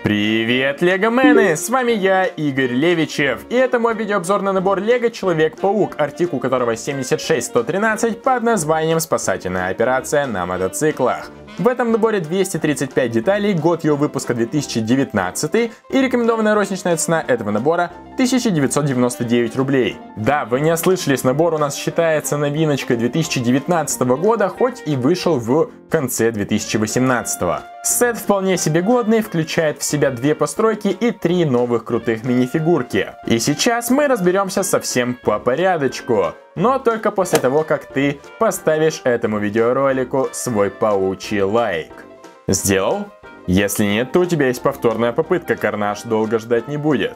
Привет, легомены! С вами я, Игорь Левичев, и это мой видеообзор на набор Лего Человек-паук, артикул которого 76113 под названием «Спасательная операция на мотоциклах». В этом наборе 235 деталей, год его выпуска 2019 и рекомендованная розничная цена этого набора 1999 рублей. Да, вы не ослышались, набор у нас считается новиночкой 2019 года, хоть и вышел в конце 2018. Сет вполне себе годный, включает в себя 2 постройки и 3 новых крутых мини-фигурки. И сейчас мы разберемся совсем по порядочку. Но только после того, как ты поставишь этому видеоролику свой паучий лайк. Сделал? Если нет, то у тебя есть повторная попытка, Карнаж долго ждать не будет.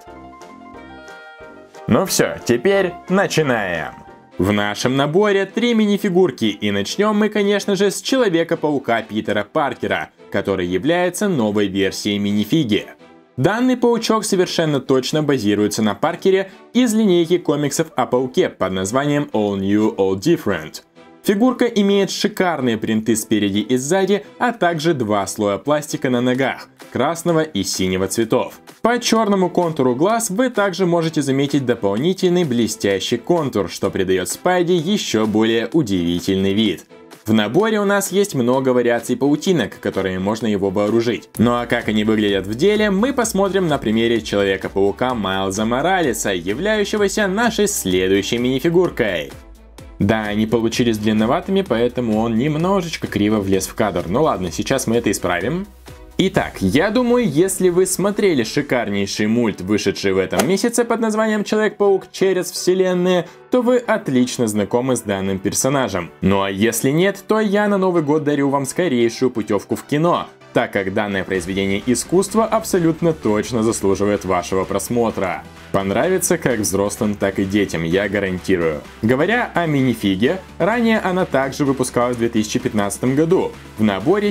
Ну все, теперь начинаем. В нашем наборе 3 мини-фигурки, и начнем мы, конечно же, с Человека-паука Питера Паркера, который является новой версией мини-фиги. Данный паучок совершенно точно базируется на Паркере из линейки комиксов о пауке под названием All New, All Different. Фигурка имеет шикарные принты спереди и сзади, а также 2 слоя пластика на ногах, красного и синего цветов. По черному контуру глаз вы также можете заметить дополнительный блестящий контур, что придает Спайди еще более удивительный вид. В наборе у нас есть много вариаций паутинок, которыми можно его вооружить. Ну а как они выглядят в деле, мы посмотрим на примере Человека-паука Майлза Моралеса, являющегося нашей следующей мини-фигуркой. Да, они получились длинноватыми, поэтому он немножечко криво влез в кадр. Ну ладно, сейчас мы это исправим. Итак, я думаю, если вы смотрели шикарнейший мульт, вышедший в этом месяце под названием Человек-паук через вселенные, то вы отлично знакомы с данным персонажем. Ну а если нет, то я на Новый год дарю вам скорейшую путевку в кино, так как данное произведение искусства абсолютно точно заслуживает вашего просмотра. Понравится как взрослым, так и детям, я гарантирую. Говоря о мини-фиге, ранее она также выпускалась в 2015 году, в наборе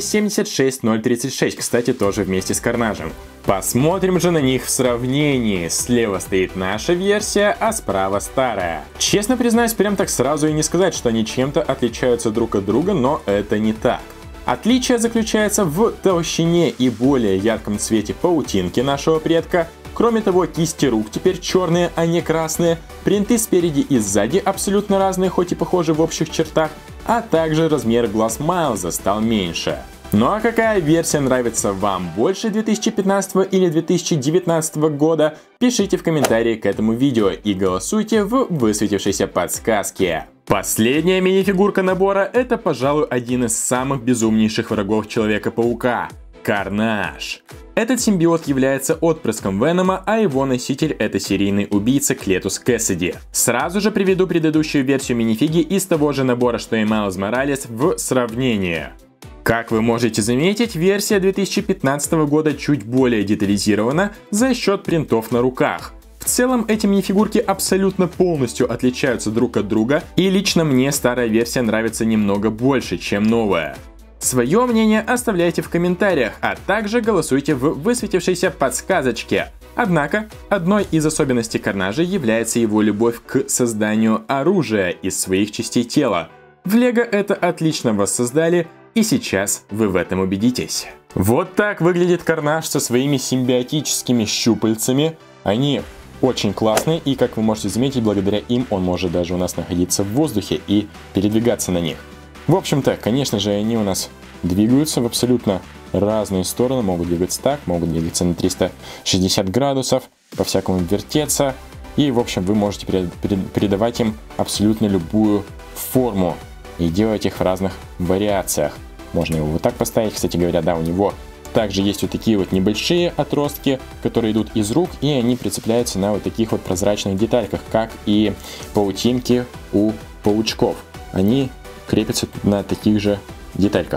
76036, кстати, тоже вместе с Карнажем. Посмотрим же на них в сравнении. Слева стоит наша версия, а справа старая. Честно признаюсь, прям так сразу и не сказать, что они чем-то отличаются друг от друга, но это не так. Отличие заключается в толщине и более ярком цвете паутинки нашего предка. Кроме того, кисти рук теперь черные, а не красные, принты спереди и сзади абсолютно разные, хоть и похожи в общих чертах, а также размер глаз Майлза стал меньше. Ну а какая версия нравится вам больше, 2015 или 2019 года, пишите в комментарии к этому видео и голосуйте в высветившейся подсказке. Последняя мини-фигурка набора — это, пожалуй, один из самых безумнейших врагов Человека-паука — Карнаж. Этот симбиот является отпрыском Венома, а его носитель — это серийный убийца Клетус Кэссиди. Сразу же приведу предыдущую версию мини-фиги из того же набора, что и Майлз Моралес, в сравнение. Как вы можете заметить, версия 2015 года чуть более детализирована за счет принтов на руках. В целом, эти мини-фигурки абсолютно полностью отличаются друг от друга, и лично мне старая версия нравится немного больше, чем новая. Свое мнение оставляйте в комментариях, а также голосуйте в высветившейся подсказочке. Однако, одной из особенностей Карнажа является его любовь к созданию оружия из своих частей тела. В Лего это отлично воссоздали, и сейчас вы в этом убедитесь. Вот так выглядит Карнаж со своими симбиотическими щупальцами. Они очень классные, и как вы можете заметить, благодаря им он может даже у нас находиться в воздухе и передвигаться на них. В общем-то, конечно же, они у нас двигаются в абсолютно разные стороны. Могут двигаться так, могут двигаться на 360 градусов, по-всякому вертеться. И, в общем, вы можете передавать им абсолютно любую форму и делать их в разных вариациях. Можно его вот так поставить. Кстати говоря, да, у него также есть вот такие вот небольшие отростки, которые идут из рук, и они прицепляются на вот таких вот прозрачных детальках, как и паутинки у паучков. Они крепятся на таких же детальках.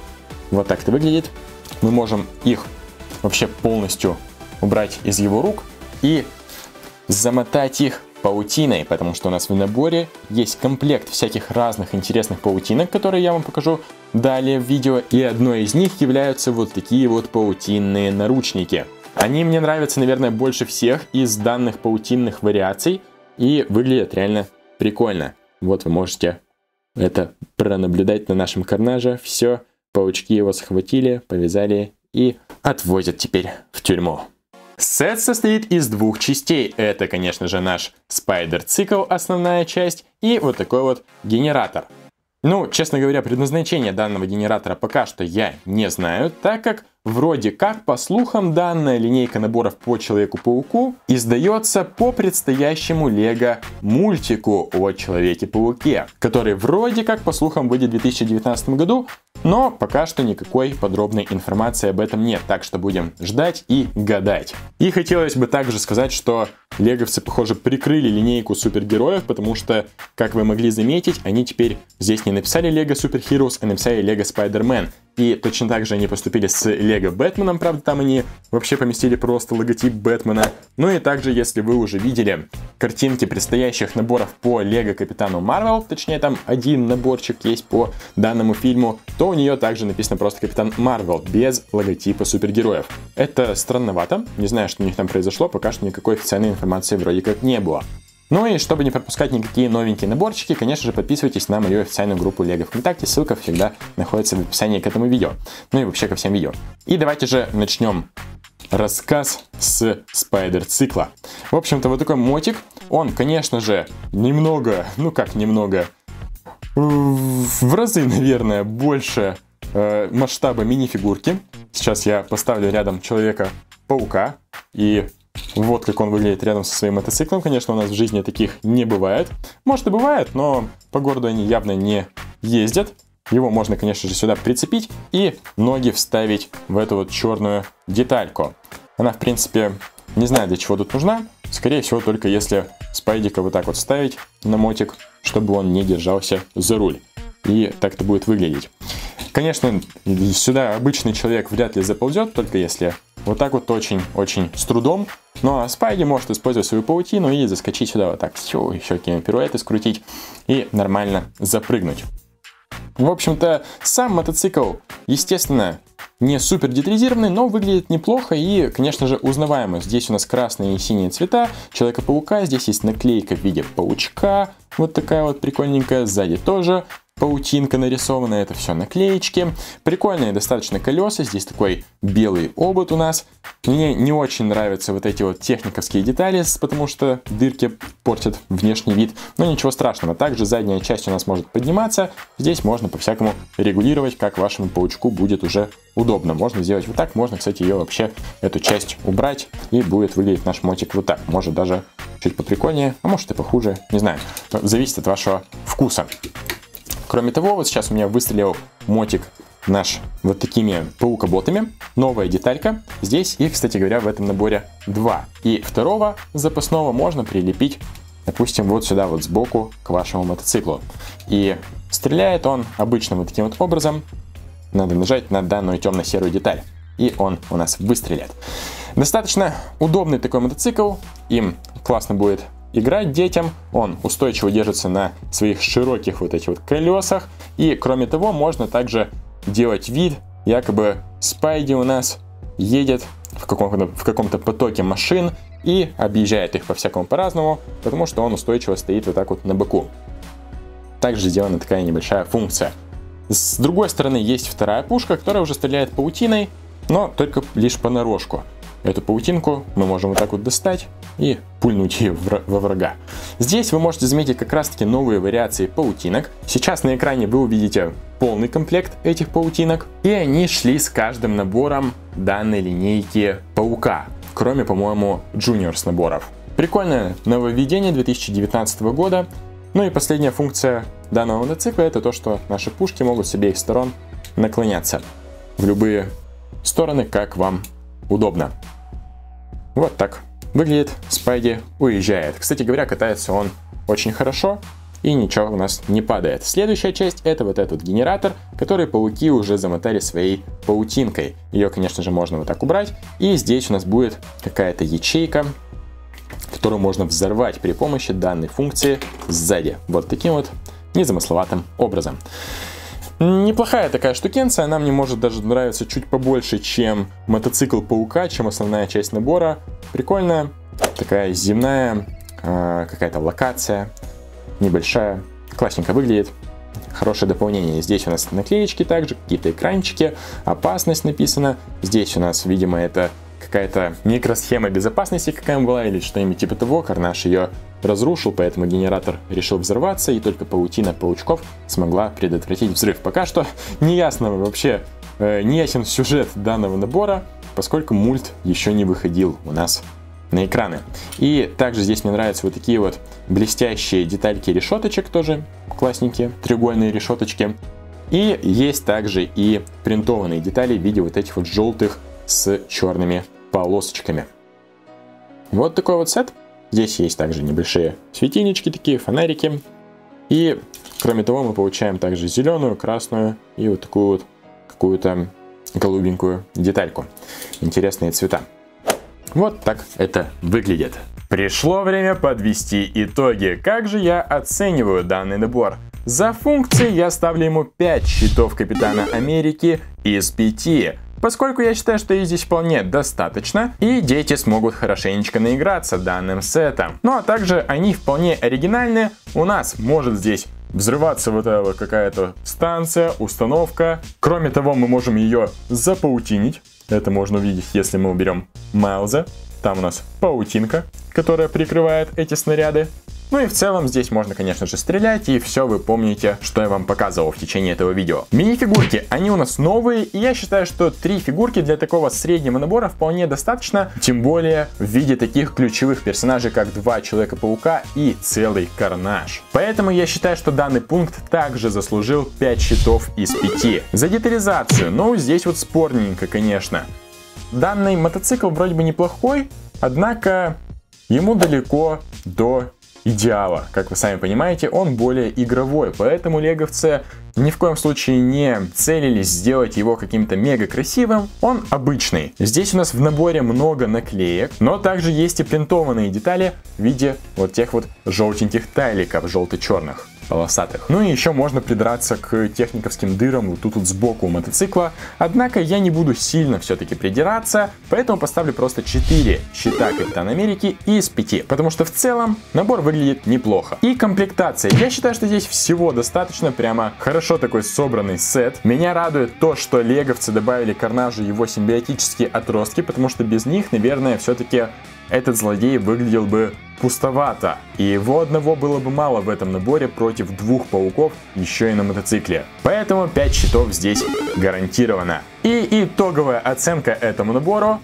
Вот так это выглядит. Мы можем их вообще полностью убрать из его рук и замотать их паутиной, потому что у нас в наборе есть комплект всяких разных интересных паутинок, которые я вам покажу далее в видео, и одной из них являются вот такие вот паутинные наручники. Они мне нравятся, наверное, больше всех из данных паутинных вариаций и выглядят реально прикольно. Вот вы можете это пронаблюдать на нашем Карнаже. Все, паучки его схватили, повязали и отвозят теперь в тюрьму. Сет состоит из двух частей. Это, конечно же, наш спайдер-цикл, основная часть, и вот такой вот генератор. Ну, честно говоря, предназначение данного генератора пока что я не знаю, так как вроде как, по слухам, данная линейка наборов по Человеку-пауку издается по предстоящему Лего мультику о Человеке-пауке, который вроде как, по слухам, выйдет в 2019 году, но пока что никакой подробной информации об этом нет, так что будем ждать и гадать. И хотелось бы также сказать, что леговцы, похоже, прикрыли линейку супергероев, потому что, как вы могли заметить, они теперь здесь не написали Lego Super Heroes, а написали Lego Spider-Man. И точно так же они поступили с Лего Бэтменом, правда, там они вообще поместили просто логотип Бэтмена. Ну и также, если вы уже видели картинки предстоящих наборов по Лего Капитану Марвел, точнее там один наборчик есть по данному фильму, то у нее также написано просто Капитан Марвел, без логотипа супергероев. Это странновато, не знаю, что у них там произошло, пока что никакой официальной информации вроде как не было. Ну и чтобы не пропускать никакие новенькие наборчики, конечно же, подписывайтесь на мою официальную группу Lego ВКонтакте, ссылка всегда находится в описании к этому видео, ну и вообще ко всем видео. И давайте же начнем рассказ с спайдер-цикла. В общем-то, вот такой мотик, он, конечно же, немного, ну как немного, в разы, наверное, больше масштаба мини-фигурки. Сейчас я поставлю рядом Человека-паука, и вот как он выглядит рядом со своим мотоциклом. Конечно, у нас в жизни таких не бывает. Может и бывает, но по городу они явно не ездят. Его можно, конечно же, сюда прицепить и ноги вставить в эту вот черную детальку. Она, в принципе, не знаю, для чего тут нужна. Скорее всего, только если спайдика вот так вот ставить на мотик, чтобы он не держался за руль. И так это будет выглядеть. Конечно, сюда обычный человек вряд ли заползет, только если вот так вот очень-очень с трудом. Ну а Спайди может использовать свою паутину и заскочить сюда вот так, еще какие пируэты скрутить и нормально запрыгнуть. В общем-то, сам мотоцикл, естественно, не супер детализированный, но выглядит неплохо и, конечно же, узнаваемо. Здесь у нас красные и синие цвета Человека-паука, здесь есть наклейка в виде паучка, вот такая вот прикольненькая, сзади тоже паутинка нарисована, это все наклеечки. Прикольные достаточно колеса, здесь такой белый обод у нас. Мне не очень нравятся вот эти вот техниковские детали, потому что дырки портят внешний вид, но ничего страшного. Также задняя часть у нас может подниматься, здесь можно по-всякому регулировать, как вашему паучку будет уже удобно. Можно сделать вот так, можно, кстати, ее вообще, эту часть убрать, и будет выглядеть наш мотик вот так. Может даже чуть поприкольнее, а может и похуже, не знаю, зависит от вашего вкуса. Кроме того, вот сейчас у меня выстрелил мотик наш вот такими паукоботами. Новая деталька. Здесь их, кстати говоря, в этом наборе 2. И второго запасного можно прилепить, допустим, вот сюда вот сбоку к вашему мотоциклу. И стреляет он обычно вот таким вот образом. Надо нажать на данную темно-серую деталь, и он у нас выстрелит. Достаточно удобный такой мотоцикл. Им классно будет играть детям, он устойчиво держится на своих широких вот этих вот колесах. И кроме того, можно также делать вид, якобы Спайди у нас едет в каком-то потоке машин и объезжает их по-всякому по-разному, потому что он устойчиво стоит вот так вот на боку. Также сделана такая небольшая функция. С другой стороны есть вторая пушка, которая уже стреляет паутиной, но только лишь понарошку. Эту паутинку мы можем вот так вот достать и пульнуть ее во врага. Здесь вы можете заметить как раз таки новые вариации паутинок. Сейчас на экране вы увидите полный комплект этих паутинок. И они шли с каждым набором данной линейки паука. Кроме, по-моему, Juniors наборов. Прикольное нововведение 2019 года. Ну и последняя функция данного мотоцикла — это то, что наши пушки могут с обеих сторон наклоняться в любые стороны, как вам удобно. Вот так выглядит Спайди уезжает. Кстати говоря, катается он очень хорошо и ничего у нас не падает. Следующая часть — это вот этот генератор, который пауки уже замотали своей паутинкой. Ее, конечно же, можно вот так убрать. И здесь у нас будет какая-то ячейка, которую можно взорвать при помощи данной функции сзади. Вот таким вот незамысловатым образом. Неплохая такая штукенция, она мне может даже нравиться чуть побольше, чем мотоцикл паука, чем основная часть набора. Прикольная, такая земная какая-то локация, небольшая, классненько выглядит. хорошее дополнение. Здесь у нас наклеечки также, какие-то экранчики, опасность написано. Здесь у нас, видимо, это какая-то микросхема безопасности какая была или что-нибудь типа того. Карнаж ее разрушил, поэтому генератор решил взорваться, и только паутина паучков смогла предотвратить взрыв. Пока что не ясно вообще, не ясен сюжет данного набора, поскольку мульт еще не выходил у нас на экраны. И также здесь мне нравятся вот такие вот блестящие детальки решеточек, тоже классненькие, треугольные решеточки. И есть также и принтованные детали в виде вот этих вот желтых с черными полосочками. Вот такой вот сет. Здесь есть также небольшие светильнички такие, фонарики. И кроме того мы получаем также зеленую, красную и вот такую вот какую-то голубенькую детальку. Интересные цвета. Вот так это выглядит. Пришло время подвести итоги. Как же я оцениваю данный набор? За функции я ставлю ему 5 щитов Капитана Америки из 5. Поскольку я считаю, что их здесь вполне достаточно, и дети смогут хорошенечко наиграться данным сетом. Ну а также они вполне оригинальны. У нас может здесь взрываться вот эта вот какая-то станция, установка. Кроме того, мы можем ее запаутинить. Это можно увидеть, если мы уберем Майлза. Там у нас паутинка, которая прикрывает эти снаряды. Ну и в целом здесь можно, конечно же, стрелять, и все вы помните, что я вам показывал в течение этого видео. Мини-фигурки, они у нас новые, и я считаю, что 3 фигурки для такого среднего набора вполне достаточно, тем более в виде таких ключевых персонажей, как 2 Человека-паука и целый Карнаж. Поэтому я считаю, что данный пункт также заслужил 5 щитов из 5. За детализацию, ну здесь вот спорненько, конечно. Данный мотоцикл вроде бы неплохой, однако ему далеко до идеала. Как вы сами понимаете, он более игровой, поэтому леговцы ни в коем случае не целились сделать его каким-то мега красивым. Он обычный. Здесь у нас в наборе много наклеек, но также есть и принтованные детали в виде вот тех вот желтеньких тайликов, желто-черных, полосатых. Ну и еще можно придраться к техниковским дырам вот тут вот сбоку у мотоцикла. Однако я не буду сильно все-таки придираться, поэтому поставлю просто 4 щита Капитана Америки из 5. Потому что в целом набор выглядит неплохо. И комплектация. Я считаю, что здесь всего достаточно, прямо хорошо такой собранный сет. Меня радует то, что леговцы добавили Карнажу его симбиотические отростки, потому что без них, наверное, все-таки этот злодей выглядел бы пустовато. И его одного было бы мало в этом наборе против 2 пауков, еще и на мотоцикле. Поэтому 5 щитов здесь гарантировано. И итоговая оценка этому набору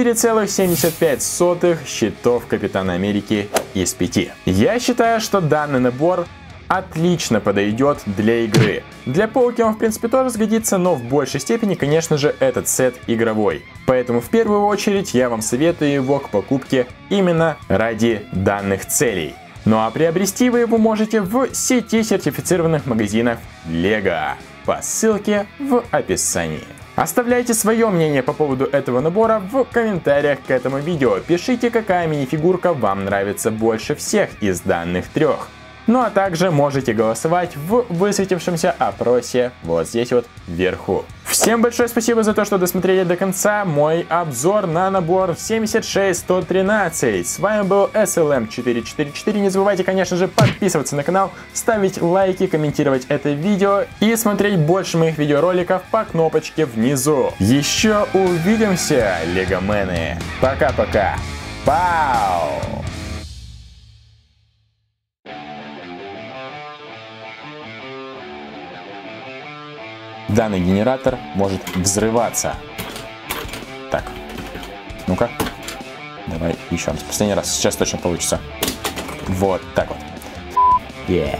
4,75 щитов Капитана Америки из 5. Я считаю, что данный набор отлично подойдет для игры. Для пауки он в принципе тоже сгодится, но в большей степени, конечно же, этот сет игровой. Поэтому в первую очередь я вам советую его к покупке именно ради данных целей. Ну а приобрести вы его можете в сети сертифицированных магазинов LEGO по ссылке в описании. Оставляйте свое мнение по поводу этого набора в комментариях к этому видео. Пишите, какая мини-фигурка вам нравится больше всех из данных 3. Ну а также можете голосовать в высветившемся опросе вот здесь вот вверху. Всем большое спасибо за то, что досмотрели до конца мой обзор на набор 76113. С вами был SLM444. Не забывайте, конечно же, подписываться на канал, ставить лайки, комментировать это видео и смотреть больше моих видеороликов по кнопочке внизу. Еще увидимся, легомены. Пока-пока. Пау! Данный генератор может взрываться. Так, ну-ка. Давай еще раз. Последний раз. Сейчас точно получится. Вот так вот. Yeah.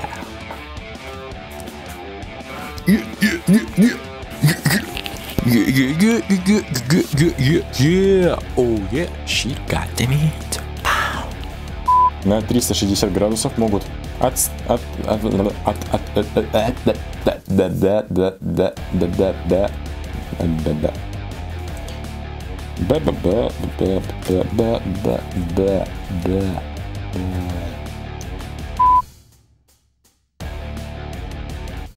Oh yeah, she got it. На 360 градусов могут да